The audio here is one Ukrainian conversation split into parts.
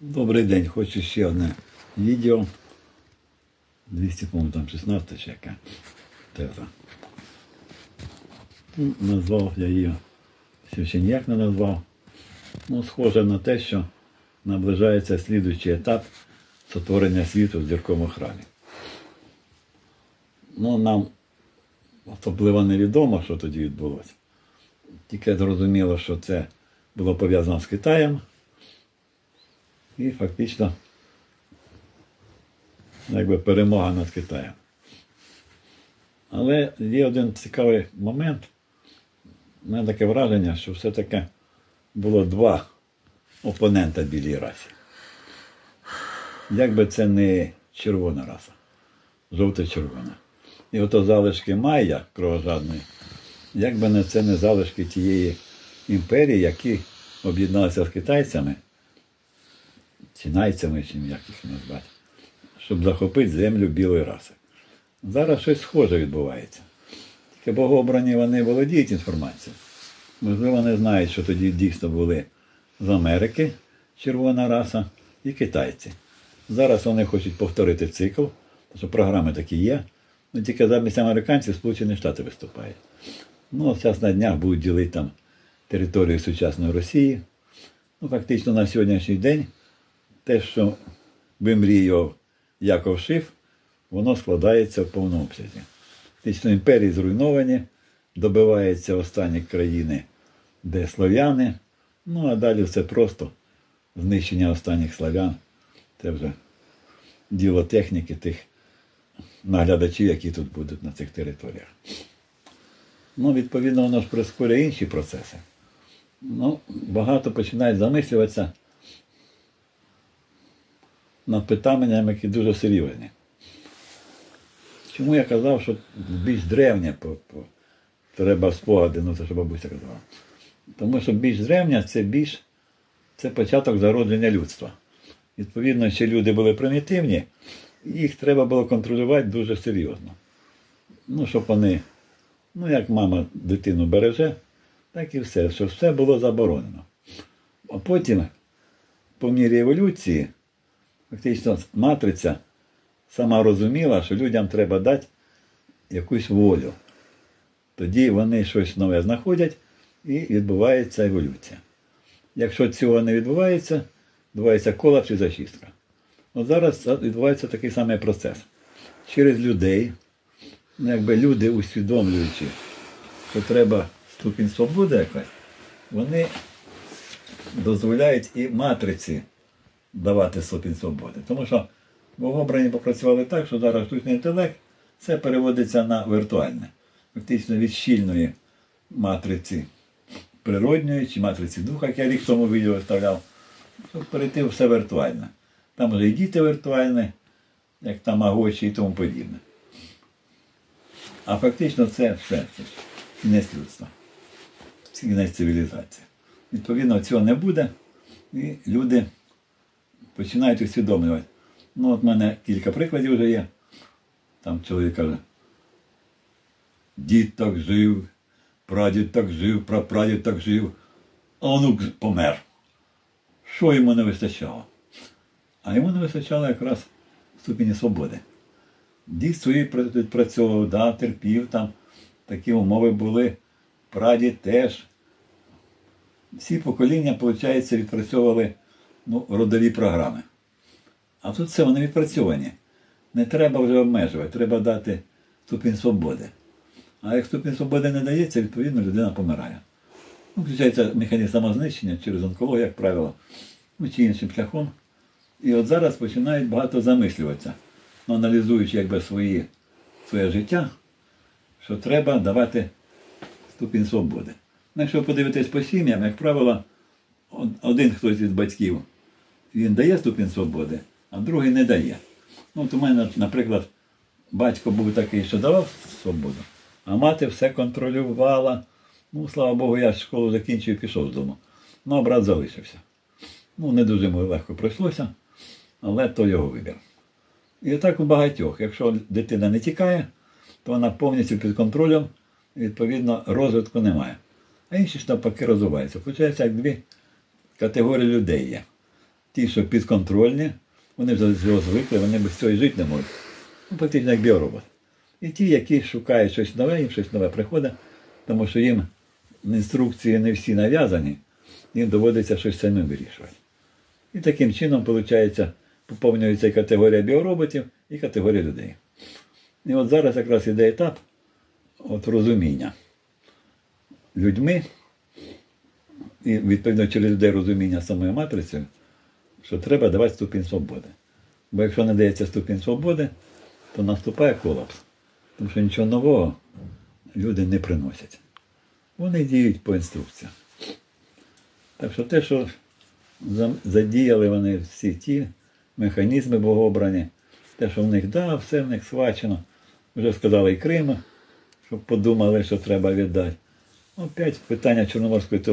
Добрий день, хочу ще одне відео. 200, по-моєму, там 16 чи яка теза. Назвав я її, ще ніяк не назвав. Ну, схоже на те, що наближається слідуючий етап сотворення світу в зірковому храмі. Ну, нам особливо невідомо, що тоді відбулося. Тільки зрозуміло, що це було пов'язано з Китаєм. І фактично, якби перемога над Китаєм. Але є один цікавий момент. У мене таке враження, що все-таки було два опонента білій расі. Якби це не червона раса, жовто-червона. І ото залишки майя кровожадної, якби це не залишки тієї імперії, які об'єдналися з китайцями, чи найцями, чи як їх назвати, щоб захопити землю білої раси. Зараз щось схоже відбувається. Тільки богообрані вони володіють інформацією. Можливо, не знають, що тоді дійсно були з Америки червона раса і китайці. Зараз вони хочуть повторити цикл, тому що програми такі є, але тільки замість американців Сполучені Штати виступають. Ну, зараз на днях будуть ділити там територію сучасної Росії. Ну, фактично на сьогоднішній день те, що вимріяв Яков Шиф, воно складається в повному обсязі. Фактично імперії зруйновані, добиваються останні країни, де слов'яни, ну а далі все просто знищення останніх славян. Це вже діло техніки тих наглядачів, які тут будуть на цих територіях. Ну, відповідно, воно ж прискорює інші процеси. Ну, багато починають замислюватися над питаннями, які дуже серйозні. Чому я казав, що більш древнє треба спогади, ну це що бабуся казала. Тому що більш древнє це початок зародження людства. Відповідно, ще люди були примітивні, їх треба було контролювати дуже серйозно. Ну, щоб вони, ну як мама дитину береже, так і все, щоб все було заборонено. А потім, по мірі еволюції, фактично матриця сама розуміла, що людям треба дати якусь волю. Тоді вони щось нове знаходять і відбувається еволюція. Якщо цього не відбувається, відбувається колапс і зачистка. От зараз відбувається такий самий процес. Через людей, ну якби люди усвідомлюючи, що треба ступінь свободи якась, вони дозволяють і матриці давати ступінь свободи. Тому що богообрані попрацювали так, що зараз штучний інтелект, це переводиться на віртуальне. Фактично від щільної матриці природньої чи матриці духа, як я рік тому відео виставляв, щоб перейти все віртуальне. Там вже і діти віртуальні, як тамагочі і тому подібне. А фактично це все, кінець людства, кінець цивілізації. Відповідно, цього не буде, і люди починають усвідомлювати. Ну, от в мене кілька прикладів вже є. Там чоловік каже, дід так жив, прадід так жив, прапрадід так жив, а онук помер. Що йому не вистачало? А йому не вистачало якраз ступені свободи. Дід свої відпрацьовував, да, терпів, там такі умови були, прадід теж. Всі покоління, виходить, відпрацьовували родові програми. А тут все, вони відпрацьовані. Не треба вже обмежувати, треба дати ступінь свободи. А як ступінь свободи не дається, відповідно людина помирає. Ну, включається механізм самознищення через онкологію, як правило, чи іншим шляхом. І от зараз починають багато замислюватися, аналізуючи якби своє життя, що треба давати ступінь свободи. Ну, якщо подивитись по сім'ям, як правило, один хтось із батьків, він дає ступінь свободи, а другий не дає. Ну, от у мене, наприклад, батько був такий, що давав свободу, а мати все контролювала. Ну, слава Богу, я школу закінчив і пішов з дому. Ну, а брат залишився. Ну, не дуже легко пройшлося, але то його вибір. І так у багатьох. Якщо дитина не тікає, то вона повністю під контролем, і, відповідно, розвитку немає. А інші ж навпаки розвиваються. Получається, як дві категорії людей є. ті, що підконтрольні, вони вже з цього звикли, вони без цього і жити не можуть. Ну, практично як біоробот. І ті, які шукають щось нове, їм щось нове приходить, тому що їм інструкції не всі нав'язані, їм доводиться щось самим вирішувати. І таким чином, виходить, поповнюється і категорія біороботів, і категорія людей. І от зараз якраз іде етап розуміння людьми, і відповідно через людей розуміння самою матрицею, що треба давати ступінь свободи. Бо якщо не дається ступінь свободи, то наступає колапс. Тому що нічого нового люди не приносять. Вони діють по інструкціям. Так що те, що задіяли вони всі ті механізми богообрані, те, що в них, все в них схвачено. Вже сказали і Крим, щоб подумали, що треба віддати. Опять питання Чорноморської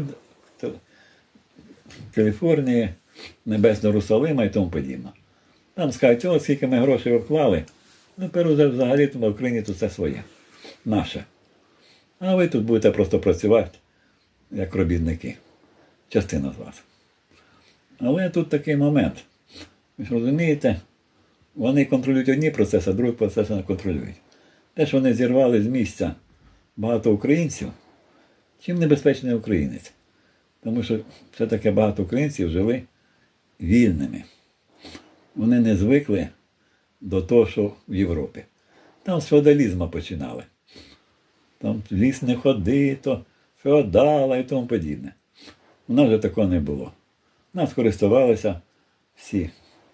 Каліфорнії, Небесного Русалима і тому подібне. Там скажуть, о, скільки ми грошей вклали, тепер уже взагалі в Україні тут все своє, наше. А ви тут будете просто працювати, як робітники. Частина з вас. Але тут такий момент. Ви ж розумієте, вони контролюють одні процеси, а другі процеси не контролюють. Те, що вони зірвали з місця багато українців, чим небезпечний українець? Тому що все-таки багато українців жили вільними. Вони не звикли до того, що в Європі. Там з феодалізму починали. Там ліс не ходи, то феодала і тому подібне. У нас же такого не було. Нас користувалися всі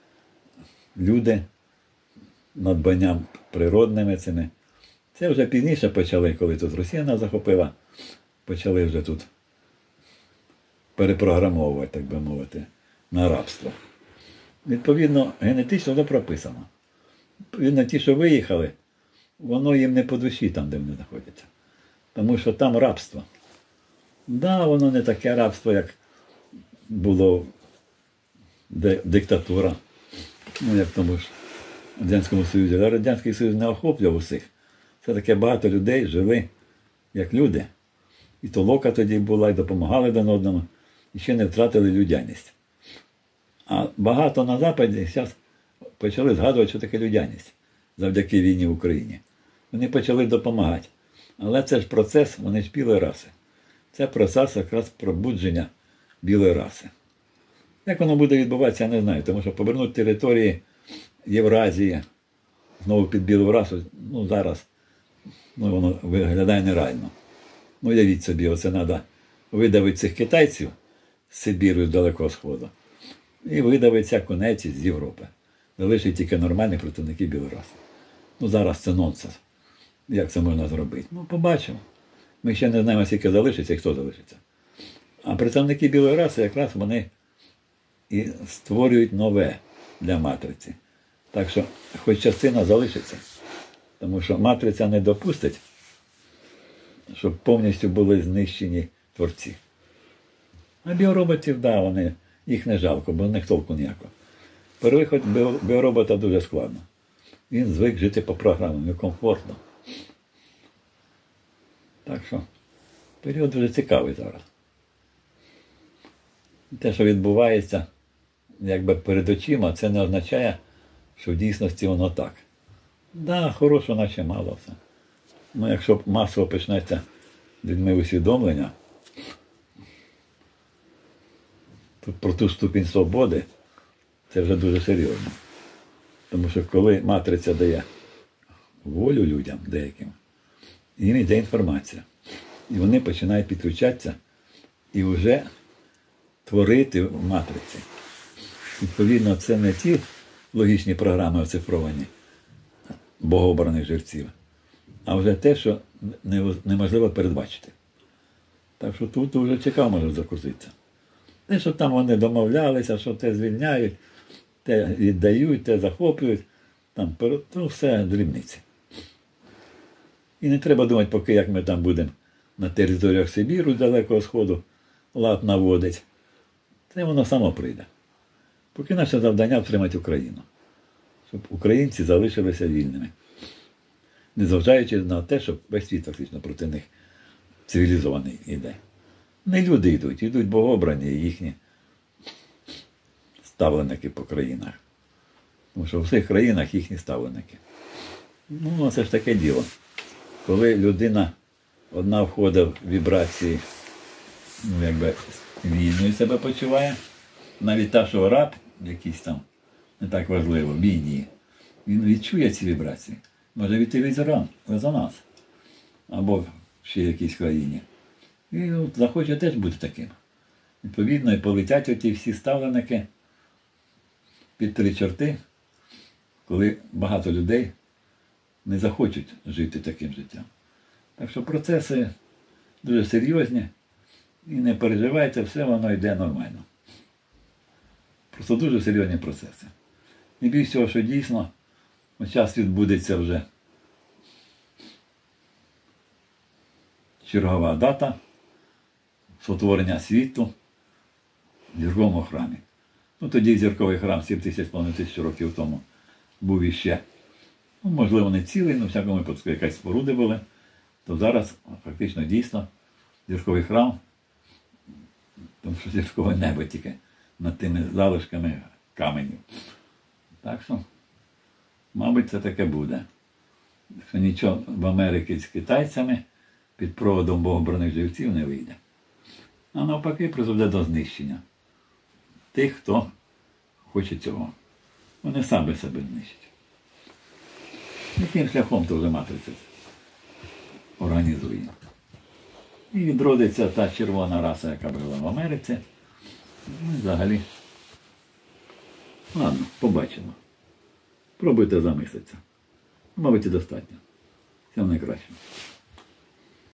люди надбанням природними цими. Це вже пізніше почали, коли тут Росія нас захопила, почали вже тут перепрограмовувати, так би мовити, на рабство. Відповідно, генетично воно прописано. Відповідно, ті, що виїхали, воно їм не по душі там, де вони знаходяться. Тому що там рабство. Да, воно не таке рабство, як було диктатура, ну як в тому ж Радянському Союзі. Але Радянський Союз не охоплював усіх. Це таке багато людей жили як люди. І толока тоді була, і допомагали один одному, і ще не втратили людяність. А багато на Западі зараз почали згадувати, що таке людяність завдяки війні в Україні. Вони почали допомагати. Але це ж процес, вони ж білої раси. Це процес якраз пробудження білої раси. Як воно буде відбуватися, я не знаю, тому що повернути території Євразії знову під білу расу, ну зараз воно виглядає нереально. Ну уявіть собі, оце треба видавити цих китайців з Сибіру, з Далекого Сходу, і видавити всяку нечість з Європи. Залишить тільки нормальні представники білої раси. Ну зараз це нонсенс. Як це можна зробити? Ну, побачимо. Ми ще не знаємо, скільки залишиться і хто залишиться. А представники білої раси якраз вони і створюють нове для матриці. Так що хоч частина залишиться. Тому що матриця не допустить, щоб повністю були знищені творці. А біороботів, да, вони, їх не жалко, бо в них толку ніякого. Перевиход біоробота дуже складно. Він звик жити по програмам, некомфортно. Так що період дуже цікавий зараз. Те, що відбувається якби перед очима, це не означає, що в дійсності воно так. Да, хорошого наче мало все. Ну, якщо масово почнеться людьми усвідомлення, то про ту ступінь свободи, це вже дуже серйозно. Тому що коли матриця дає волю людям деяким, їм йде інформація. І вони починають підключатися і вже творити в матриці. Відповідно, це не ті логічні програми оцифровані богообраних жерців, а вже те, що неможливо передбачити. Так що тут вже цікаво може закуситися. Те, що там вони домовлялися, що те звільняють, те віддають, те захоплюють, там, ну, все дрібниці. І не треба думати, поки як ми там будемо на територіях Сибіру, Далекого Сходу, лад наводить. Це воно само прийде. Поки наше завдання втримати Україну. Щоб українці залишилися вільними. Незважаючи на те, що весь світ фактично проти них цивілізований іде. Не люди йдуть богообрані, їхні ставленики по країнах. Тому що в всіх країнах їхні ставленики. Ну, це ж таке діло. Коли людина одна входить в вібрації, ну, якби вільною себе почуває, навіть та, що раб якийсь там, не так важливо, в війні, він відчує ці вібрації. Може відти резонанс. Або в ще якійсь країні. І от, захоче теж бути таким. Відповідно, і полетять оті всі ставленики під 3 чорти, коли багато людей не захочуть жити таким життям. Так що процеси дуже серйозні і не переживайте, все воно йде нормально. Просто дуже серйозні процеси. І більш всього, що дійсно, час відбудеться вже чергова дата сотворення світу в зірковому храмі. Ну, тоді зірковий храм 7,5 тисяч років тому був іще, ну, можливо, не цілий, але в всякому випадку якась споруди були, то зараз фактично дійсно зірковий храм, тому що зіркове небо тільки над тими залишками каменів. Так що, мабуть, це таке буде. Що нічого в Америці з китайцями під проводом богобраних живців не вийде. А навпаки, призведе до знищення тих, хто хоче цього. Вони самі себе знищать. Яким шляхом то вже матриця організує. І відродиться та червона раса, яка була в Америці. Ну, і взагалі. Ладно, побачимо. Пробуйте замислитися. Мабуть, і достатньо. Всього найкращого.